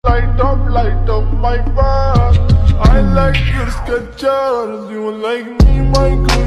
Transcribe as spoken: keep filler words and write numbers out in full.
Light up, light up my path. I like your Skechers, you like me, my girl.